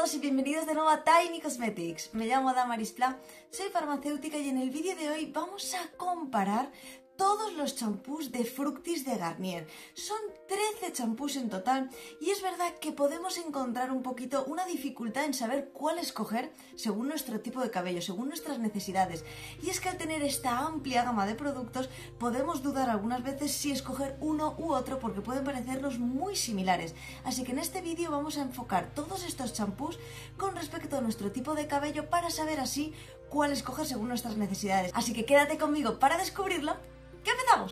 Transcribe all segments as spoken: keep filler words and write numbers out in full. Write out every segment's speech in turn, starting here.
todos y bienvenidos de nuevo a Tiny Cosmetics. Me llamo Damaris Pla, soy farmacéutica y en el vídeo de hoy vamos a comparar todos los champús de Fructis de Garnier. Son trece champús en total y es verdad que podemos encontrar un poquito una dificultad en saber cuál escoger según nuestro tipo de cabello, según nuestras necesidades. Y es que al tener esta amplia gama de productos podemos dudar algunas veces si escoger uno u otro porque pueden parecernos muy similares. Así que en este vídeo vamos a enfocar todos estos champús con respecto a nuestro tipo de cabello para saber así cuál escoger según nuestras necesidades. Así que quédate conmigo para descubrirlo. ¡Que empezamos!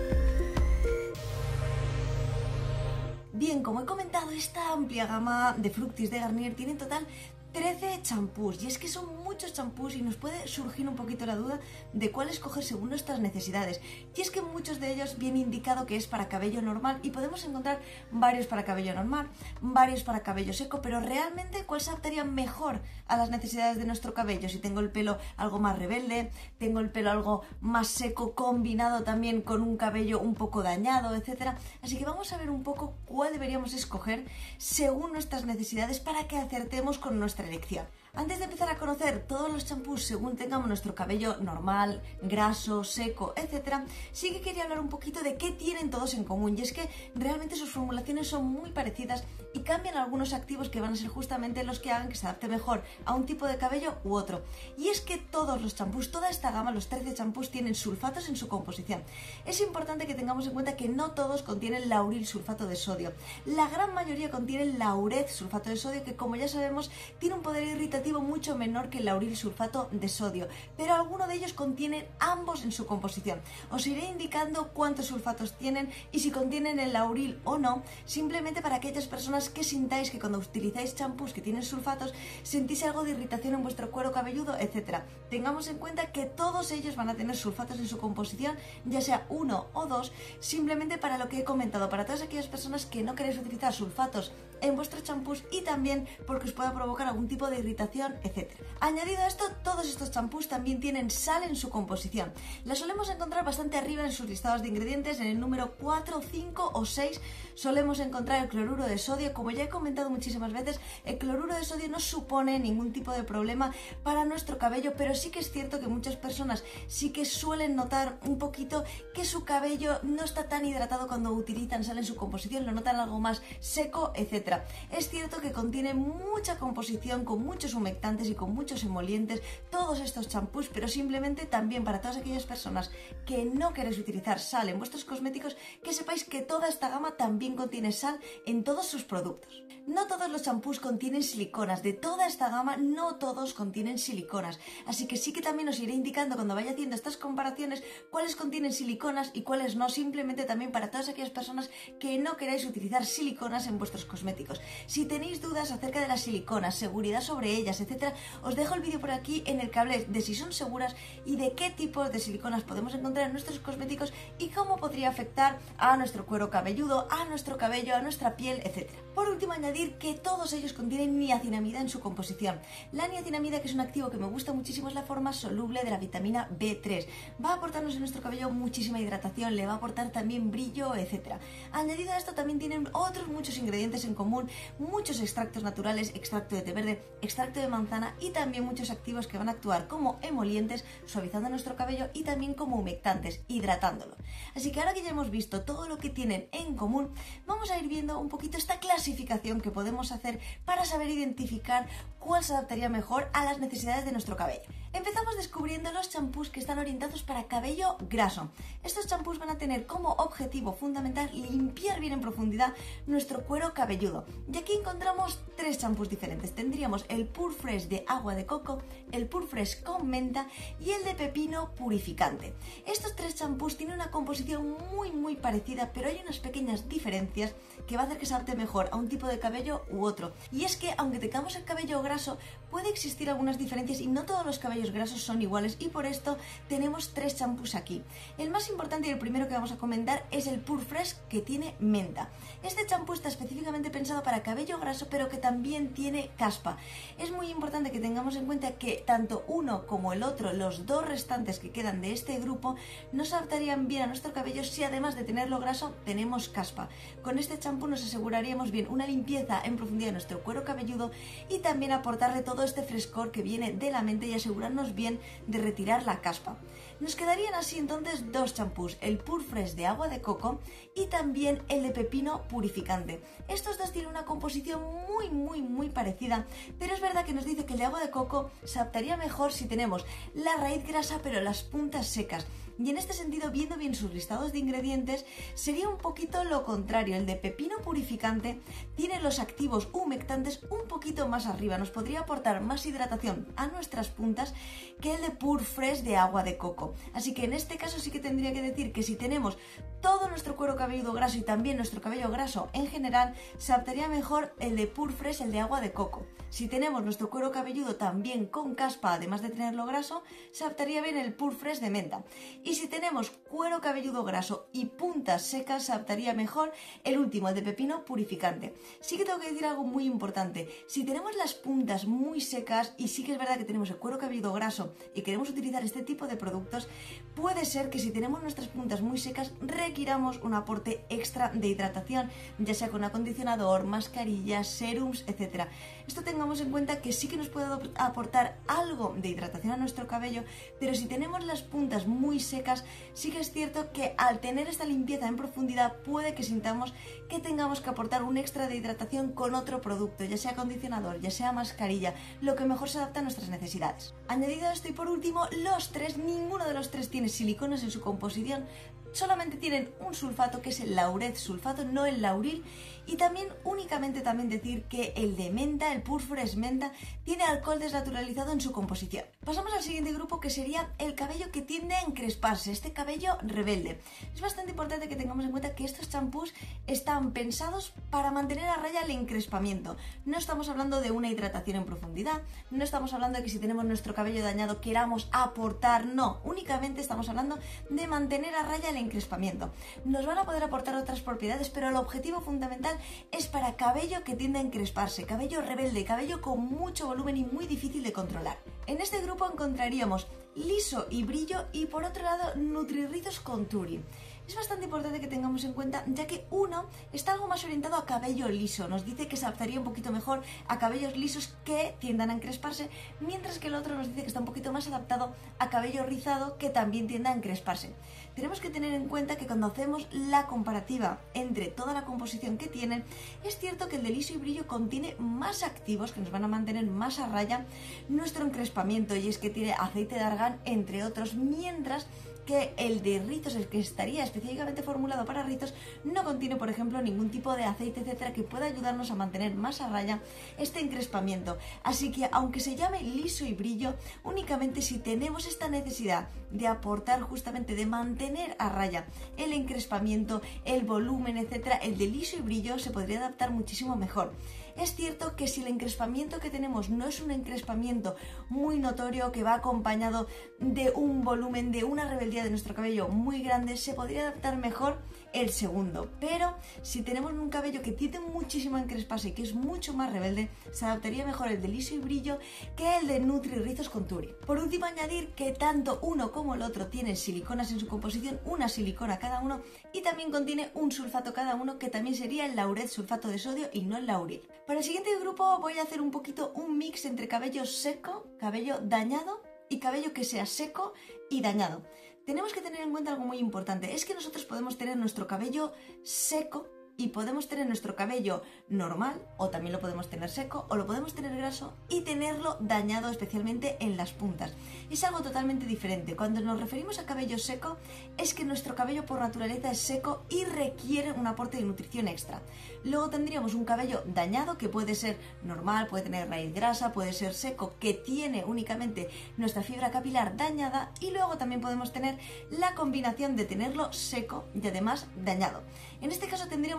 Bien, como he comentado, esta amplia gama de Fructis de Garnier tiene en total trece champús y es que son muchos champús y nos puede surgir un poquito la duda de cuál escoger según nuestras necesidades. Y es que muchos de ellos viene indicado que es para cabello normal y podemos encontrar varios para cabello normal, varios para cabello seco, pero realmente cuál se adaptaría mejor a las necesidades de nuestro cabello. Si tengo el pelo algo más rebelde, tengo el pelo algo más seco combinado también con un cabello un poco dañado, etcétera. Así que vamos a ver un poco cuál deberíamos escoger según nuestras necesidades para que acertemos con nuestra elección. Antes de empezar a conocer todos los champús según tengamos nuestro cabello normal, graso, seco, etcétera, sí que quería hablar un poquito de qué tienen todos en común. Y es que realmente sus formulaciones son muy parecidas y cambian algunos activos que van a ser justamente los que hagan que se adapte mejor a un tipo de cabello u otro. Y es que todos los champús, toda esta gama, los trece champús, tienen sulfatos en su composición. Es importante que tengamos en cuenta que no todos contienen lauril sulfato de sodio. La gran mayoría contienen laureth sulfato de sodio, que como ya sabemos tiene un poder irritativo mucho menor que el lauril sulfato de sodio, pero algunos de ellos contienen ambos en su composición. Os iré indicando cuántos sulfatos tienen y si contienen el lauril o no, simplemente para aquellas personas que sintáis que cuando utilizáis champús que tienen sulfatos sentís algo de irritación en vuestro cuero cabelludo, etcétera. Tengamos en cuenta que todos ellos van a tener sulfatos en su composición, ya sea uno o dos, simplemente para lo que he comentado, para todas aquellas personas que no queréis utilizar sulfatos en vuestros champús y también porque os pueda provocar algún tipo de irritación, etcétera. Añadido a esto, todos estos champús también tienen sal en su composición. La solemos encontrar bastante arriba en sus listados de ingredientes, en el número cuatro, cinco o seis solemos encontrar el cloruro de sodio. Como ya he comentado muchísimas veces, el cloruro de sodio no supone ningún tipo de problema para nuestro cabello, pero sí que es cierto que muchas personas sí que suelen notar un poquito que su cabello no está tan hidratado cuando utilizan sal en su composición, lo notan algo más seco, etcétera. Es cierto que contiene mucha composición con muchos humectantes y con muchos emolientes todos estos champús, pero simplemente también para todas aquellas personas que no queréis utilizar sal en vuestros cosméticos, que sepáis que toda esta gama también contiene sal en todos sus productos. No todos los champús contienen siliconas, de toda esta gama no todos contienen siliconas, así que sí que también os iré indicando cuando vaya haciendo estas comparaciones cuáles contienen siliconas y cuáles no, simplemente también para todas aquellas personas que no queráis utilizar siliconas en vuestros cosméticos. Si tenéis dudas acerca de las siliconas, seguridad sobre ellas, etcétera, os dejo el vídeo por aquí en el que hablé de si son seguras y de qué tipos de siliconas podemos encontrar en nuestros cosméticos y cómo podría afectar a nuestro cuero cabelludo, a nuestro cabello, a nuestra piel, etcétera. Por último, añadir que todos ellos contienen niacinamida en su composición. La niacinamida, que es un activo que me gusta muchísimo, es la forma soluble de la vitamina B tres. Va a aportarnos en nuestro cabello muchísima hidratación, le va a aportar también brillo, etcétera. Añadido a esto también tienen otros muchos ingredientes en común, muchos extractos naturales, extracto de té verde, extracto de manzana y también muchos activos que van a actuar como emolientes, suavizando nuestro cabello y también como humectantes, hidratándolo. Así que ahora que ya hemos visto todo lo que tienen en común, vamos a ir viendo un poquito esta clasificación que podemos hacer para saber identificar cuál se adaptaría mejor a las necesidades de nuestro cabello. Empezamos descubriendo los champús que están orientados para cabello graso. Estos champús van a tener como objetivo fundamental limpiar bien en profundidad nuestro cuero cabelludo. Y aquí encontramos tres champús diferentes. Tendríamos el Pure Fresh de agua de coco, el Pure Fresh con menta y el de pepino purificante. Estos tres champús tienen una composición muy muy parecida, pero hay unas pequeñas diferencias que va a hacer que se adapte mejor a un tipo de cabello u otro. Y es que aunque tengamos el cabello graso, graso puede existir algunas diferencias y no todos los cabellos grasos son iguales, y por esto tenemos tres champús aquí. El más importante y el primero que vamos a comentar es el Pure Fresh, que tiene menta. Este champú está específicamente pensado para cabello graso, pero que también tiene caspa. Es muy importante que tengamos en cuenta que tanto uno como el otro, los dos restantes que quedan de este grupo, nos adaptarían bien a nuestro cabello si además de tenerlo graso tenemos caspa. Con este champú nos aseguraríamos bien una limpieza en profundidad de nuestro cuero cabelludo y también aportarle todo este frescor que viene de la menta y asegurarnos bien de retirar la caspa. Nos quedarían así entonces dos champús, el Pure Fresh de agua de coco y también el de pepino purificante. Estos dos tienen una composición muy muy muy parecida, pero es verdad que nos dice que el de agua de coco se adaptaría mejor si tenemos la raíz grasa pero las puntas secas. Y en este sentido, viendo bien sus listados de ingredientes, sería un poquito lo contrario. El de pepino purificante tiene los activos humectantes un poquito más arriba, nos podría aportar más hidratación a nuestras puntas que el de Pure Fresh de agua de coco. Así que en este caso sí que tendría que decir que si tenemos todo nuestro cuero cabelludo graso y también nuestro cabello graso en general, se adaptaría mejor el de Pure Fresh, el de agua de coco. Si tenemos nuestro cuero cabelludo también con caspa, además de tenerlo graso, se adaptaría bien el Pure Fresh de menta. Y si tenemos cuero cabelludo graso y puntas secas, se adaptaría mejor el último, el de pepino purificante. Sí que tengo que decir algo muy importante. Si tenemos las puntas muy secas y sí que es verdad que tenemos el cuero cabelludo graso y queremos utilizar este tipo de productos, puede ser que si tenemos nuestras puntas muy secas requiramos un aporte extra de hidratación, ya sea con acondicionador, mascarillas, serums, etcétera. Esto tengamos en cuenta que sí que nos puede aportar algo de hidratación a nuestro cabello, pero si tenemos las puntas muy secas, sí que es cierto que al tener esta limpieza en profundidad puede que sintamos que tengamos que aportar un extra de hidratación con otro producto, ya sea acondicionador, ya sea mascarilla, lo que mejor se adapta a nuestras necesidades. Añadido a esto y por último, los tres, ninguno de los tres tiene siliconas en su composición, solamente tienen un sulfato que es el laureth sulfato, no el lauril. Y también únicamente también decir que el de menta, el Pure Fresh menta, tiene alcohol desnaturalizado en su composición. Pasamos al siguiente grupo, que sería el cabello que tiende a encresparse, este cabello rebelde. Es bastante importante que tengamos en cuenta que estos champús están pensados para mantener a raya el encrespamiento. No estamos hablando de una hidratación en profundidad, no estamos hablando de que si tenemos nuestro cabello dañado queramos aportar, no, únicamente estamos hablando de mantener a raya el encrespamiento. Nos van a poder aportar otras propiedades, pero el objetivo fundamental es para cabello que tiende a encresparse, cabello rebelde, cabello con mucho volumen y muy difícil de controlar. En este grupo encontraríamos liso y brillo y por otro lado Nutri-Rizos Contouring. Es bastante importante que tengamos en cuenta, ya que uno está algo más orientado a cabello liso, nos dice que se adaptaría un poquito mejor a cabellos lisos que tiendan a encresparse, mientras que el otro nos dice que está un poquito más adaptado a cabello rizado que también tienda a encresparse. Tenemos que tener en cuenta que cuando hacemos la comparativa entre toda la composición que tienen, es cierto que el de liso y brillo contiene más activos que nos van a mantener más a raya nuestro encrespamiento, y es que tiene aceite de argán entre otros, mientras que el de rizos, el que estaría específicamente formulado para rizos, no contiene, por ejemplo, ningún tipo de aceite, etcétera, que pueda ayudarnos a mantener más a raya este encrespamiento. Así que, aunque se llame liso y brillo, únicamente si tenemos esta necesidad de aportar, justamente de mantener a raya el encrespamiento, el volumen, etcétera, el de liso y brillo se podría adaptar muchísimo mejor. Es cierto que si el encrespamiento que tenemos no es un encrespamiento muy notorio que va acompañado de un volumen, de una rebeldía de nuestro cabello muy grande, se podría adaptar mejor el segundo. Pero si tenemos un cabello que tiende muchísimo a encresparse y que es mucho más rebelde, se adaptaría mejor el de liso y brillo que el de Nutri-Rizos Contouring. Por último, añadir que tanto uno como el otro tienen siliconas en su composición, una silicona cada uno, y también contiene un sulfato cada uno, que también sería el laureth sulfato de sodio y no el lauril. Para el siguiente grupo voy a hacer un poquito un mix entre cabello seco, cabello dañado y cabello que sea seco y dañado. Tenemos que tener en cuenta algo muy importante, es que nosotros podemos tener nuestro cabello seco y podemos tener nuestro cabello normal, o también lo podemos tener seco, o lo podemos tener graso y tenerlo dañado, especialmente en las puntas. Es algo totalmente diferente. Cuando nos referimos a cabello seco, es que nuestro cabello por naturaleza es seco y requiere un aporte de nutrición extra. Luego tendríamos un cabello dañado, que puede ser normal, puede tener raíz grasa, puede ser seco, que tiene únicamente nuestra fibra capilar dañada, y luego también podemos tener la combinación de tenerlo seco y además dañado. En este caso tendríamos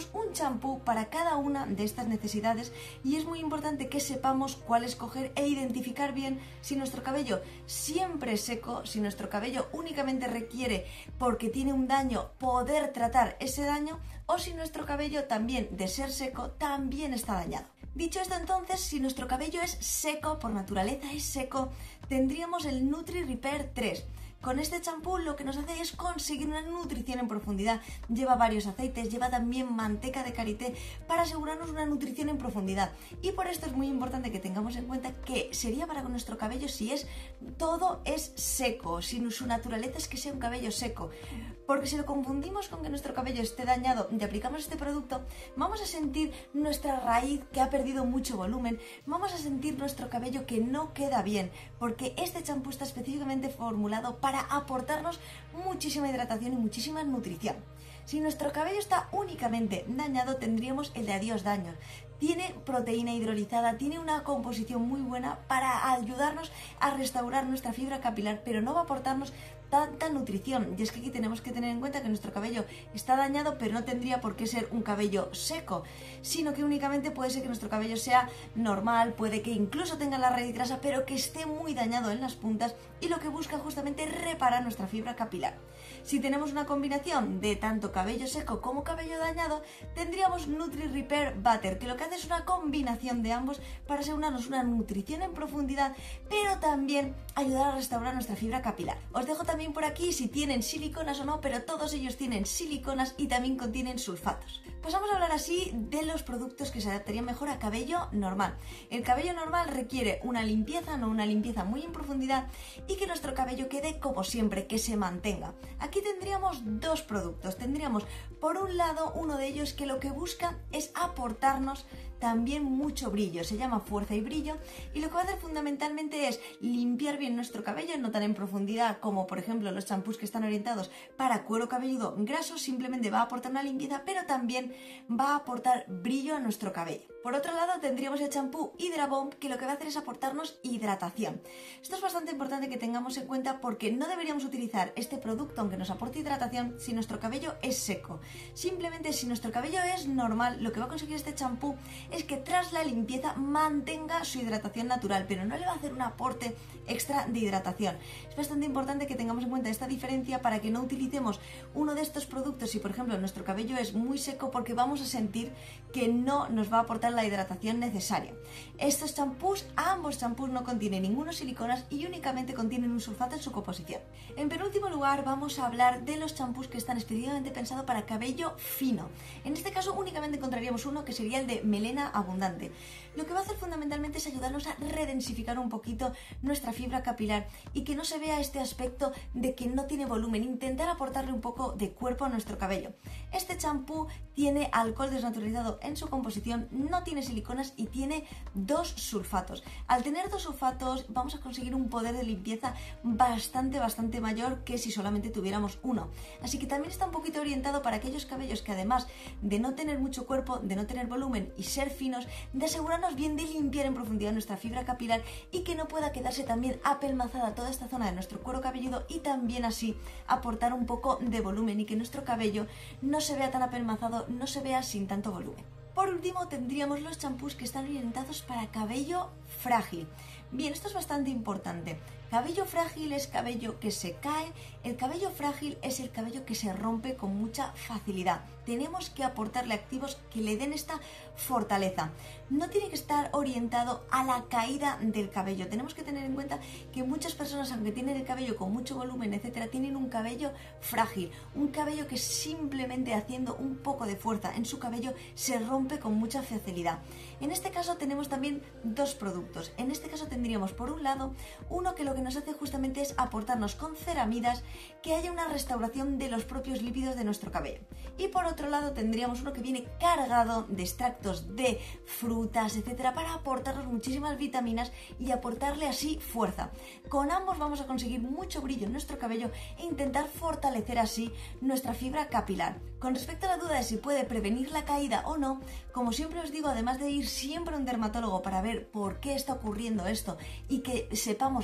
tendríamos un champú para cada una de estas necesidades y es muy importante que sepamos cuál escoger e identificar bien si nuestro cabello siempre es seco, si nuestro cabello únicamente requiere porque tiene un daño poder tratar ese daño o si nuestro cabello también de ser seco también está dañado. Dicho esto, entonces, si nuestro cabello es seco, por naturaleza es seco, tendríamos el Nutri Repair tres. Con este champú lo que nos hace es conseguir una nutrición en profundidad. Lleva varios aceites, lleva también manteca de karité para asegurarnos una nutrición en profundidad. Y por esto es muy importante que tengamos en cuenta que sería para con nuestro cabello si es todo es seco, si su naturaleza es que sea un cabello seco. Porque si lo confundimos con que nuestro cabello esté dañado y aplicamos este producto, vamos a sentir nuestra raíz que ha perdido mucho volumen, vamos a sentir nuestro cabello que no queda bien, porque este champú está específicamente formulado para para aportarnos muchísima hidratación y muchísima nutrición. Si nuestro cabello está únicamente dañado, tendríamos el de Adiós Daños. Tiene proteína hidrolizada, tiene una composición muy buena para ayudarnos a restaurar nuestra fibra capilar, pero no va a aportarnos tanta nutrición. Y es que aquí tenemos que tener en cuenta que nuestro cabello está dañado, pero no tendría por qué ser un cabello seco, sino que únicamente puede ser que nuestro cabello sea normal, puede que incluso tenga la raíz grasa, pero que esté muy dañado en las puntas y lo que busca justamente es reparar nuestra fibra capilar. Si tenemos una combinación de tanto cabello seco como cabello dañado, tendríamos Nutri Repair Butter, que lo que hace es una combinación de ambos para asegurarnos una nutrición en profundidad, pero también ayudar a restaurar nuestra fibra capilar. Os dejo también por aquí si tienen siliconas o no, pero todos ellos tienen siliconas y también contienen sulfatos. Pues vamos a hablar así de los productos que se adaptarían mejor a cabello normal. El cabello normal requiere una limpieza, no una limpieza muy en profundidad, y que nuestro cabello quede como siempre, que se mantenga. Aquí tendríamos dos productos. Tendríamos por un lado uno de ellos que lo que busca es aportarnos también mucho brillo, se llama Fuerza y Brillo, y lo que va a hacer fundamentalmente es limpiar bien nuestro cabello, no tan en profundidad como por ejemplo los champús que están orientados para cuero cabelludo graso, simplemente va a aportar una limpieza, pero también va a aportar brillo a nuestro cabello. Por otro lado tendríamos el champú Hydra Bomb, que lo que va a hacer es aportarnos hidratación. Esto es bastante importante que tengamos en cuenta porque no deberíamos utilizar este producto, aunque nos aporte hidratación, si nuestro cabello es seco. Simplemente si nuestro cabello es normal, lo que va a conseguir este champú es que tras la limpieza mantenga su hidratación natural, pero no le va a hacer un aporte extra de hidratación. Es bastante importante que tengamos en cuenta esta diferencia para que no utilicemos uno de estos productos si por ejemplo nuestro cabello es muy seco, porque vamos a sentir que no nos va a aportar la hidratación necesaria. Estos champús, ambos champús no contienen ninguno siliconas y únicamente contienen un sulfato en su composición. En penúltimo lugar vamos a hablar de los champús que están específicamente pensados para cabello fino. En este caso únicamente encontraríamos uno que sería el de melena abundante. Lo que va a hacer fundamentalmente es ayudarnos a redensificar un poquito nuestra fibra capilar y que no se vea este aspecto de que no tiene volumen, intentar aportarle un poco de cuerpo a nuestro cabello. Este champú tiene alcohol desnaturalizado en su composición, no tiene siliconas y tiene dos sulfatos. Al tener dos sulfatos vamos a conseguir un poder de limpieza bastante bastante mayor que si solamente tuviéramos uno. Así que también está un poquito orientado para aquellos cabellos que además de no tener mucho cuerpo, de no tener volumen y ser finos, de asegurarnos bien de limpiar en profundidad nuestra fibra capilar y que no pueda quedarse también apelmazada toda esta zona de nuestro cuero cabelludo, y también así aportar un poco de volumen y que nuestro cabello no se vea tan apelmazado, no se vea sin tanto volumen. Por último tendríamos los champús que están orientados para cabello frágil. Bien, esto es bastante importante. Cabello frágil es cabello que se cae, el cabello frágil es el cabello que se rompe con mucha facilidad. Tenemos que aportarle activos que le den esta fortaleza. No tiene que estar orientado a la caída del cabello. Tenemos que tener en cuenta que muchas personas, aunque tienen el cabello con mucho volumen, etcétera, tienen un cabello frágil, un cabello que simplemente haciendo un poco de fuerza en su cabello se rompe con mucha facilidad. En este caso tenemos también dos productos. En este caso tendríamos por un lado uno que lo que nos hace justamente es aportarnos con ceramidas que haya una restauración de los propios lípidos de nuestro cabello. Y por otro lado tendríamos uno que viene cargado de extractos de frutas, etcétera, para aportarnos muchísimas vitaminas y aportarle así fuerza. Con ambos vamos a conseguir mucho brillo en nuestro cabello e intentar fortalecer así nuestra fibra capilar. Con respecto a la duda de si puede prevenir la caída o no, como siempre os digo, además de ir siempre a un dermatólogo para ver por qué está ocurriendo esto y que sepamos la causa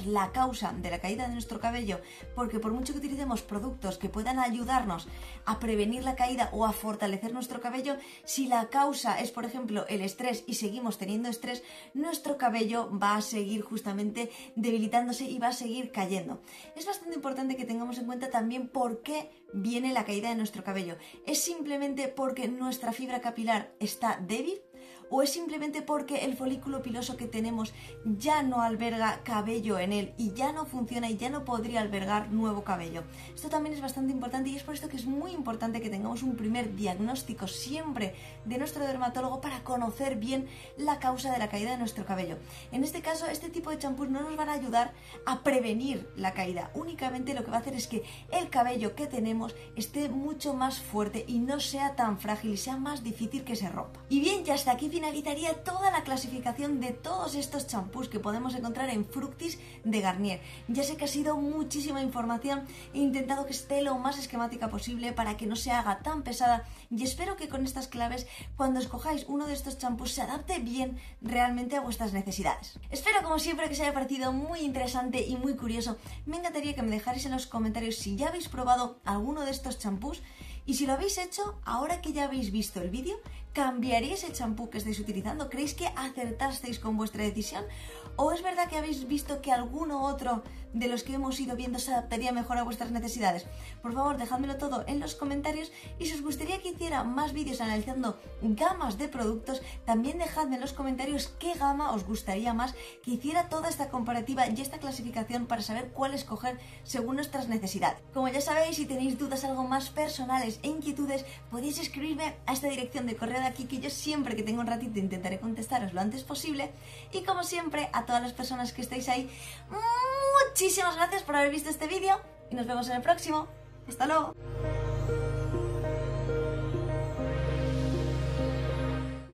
causa de la caída de nuestro cabello, porque por mucho que utilicemos productos que puedan ayudarnos a prevenir la caída o a fortalecer nuestro cabello, si la causa es, por ejemplo, el estrés y seguimos teniendo estrés, nuestro cabello va a seguir justamente debilitándose y va a seguir cayendo. Es bastante importante que tengamos en cuenta también por qué viene la caída de nuestro cabello. ¿Es simplemente porque nuestra fibra capilar está débil? ¿O es simplemente porque el folículo piloso que tenemos ya no alberga cabello en él y ya no funciona y ya no podría albergar nuevo cabello? Esto también es bastante importante y es por esto que es muy importante que tengamos un primer diagnóstico siempre de nuestro dermatólogo para conocer bien la causa de la caída de nuestro cabello. En este caso, este tipo de champús no nos van a ayudar a prevenir la caída. Únicamente lo que va a hacer es que el cabello que tenemos esté mucho más fuerte y no sea tan frágil y sea más difícil que se rompa. Y bien, ya hasta aquí finalizaría toda la clasificación de todos estos champús que podemos encontrar en Fructis de Garnier. Ya sé que ha sido muchísima información, he intentado que esté lo más esquemática posible para que no se haga tan pesada y espero que con estas claves, cuando escojáis uno de estos champús, se adapte bien realmente a vuestras necesidades. Espero, como siempre, que os haya parecido muy interesante y muy curioso. Me encantaría que me dejarais en los comentarios si ya habéis probado alguno de estos champús. Y si lo habéis hecho, ahora que ya habéis visto el vídeo, ¿cambiaríais el champú que estáis utilizando? ¿Creéis que acertasteis con vuestra decisión? ¿O es verdad que habéis visto que alguno otro de los que hemos ido viendo se adaptaría mejor a vuestras necesidades? Por favor, dejádmelo todo en los comentarios y si os gustaría que hiciera más vídeos analizando gamas de productos, también dejadme en los comentarios qué gama os gustaría más, que hiciera toda esta comparativa y esta clasificación para saber cuál escoger según nuestras necesidades. Como ya sabéis, si tenéis dudas algo más personales e inquietudes, podéis escribirme a esta dirección de correo de aquí, que yo siempre que tengo un ratito intentaré contestaros lo antes posible. Y como siempre, a todas las personas que estáis ahí, muchísimas gracias por haber visto este vídeo y nos vemos en el próximo. ¡Hasta luego!